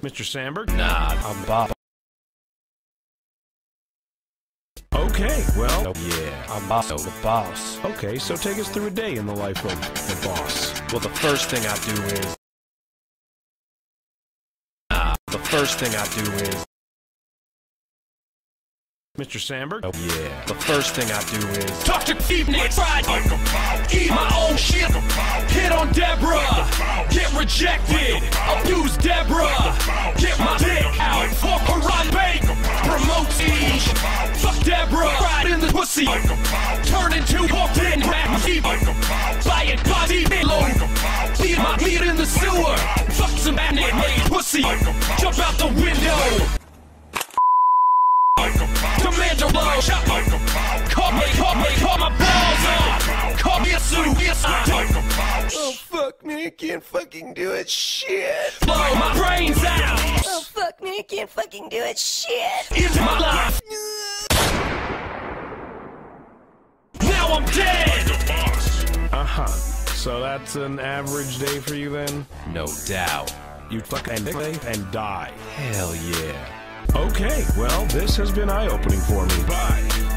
Mr. Sandberg? Nah, I'm Bob. Okay, well, Yeah, I'm also the boss. okay, so take us through a day in the life of the boss. Well, the first thing I do is... Mr. Sandberg? Yeah, the first thing I do is... Talk to evening, Friday, eat my own shit, hit on Deborah, get rejected, abuse Deborah, get my dick out for Piranha Bake, promote siege, fuck Deborah, ride in the pussy, turn into a bin rat, buy it, body low, feed my meat in the sewer, fuck some anime pussy, jump out the window. Commander low, call my balls off, call me a suit, Oh fuck me, I can't fucking do it, shit. blow my brains out, Oh fuck me, I can't fucking do it, shit. into my life, now I'm dead. Uh-huh. So that's an average day for you then? No doubt. You fucking and die. Hell yeah. Okay, well, this has been eye-opening for me. Bye.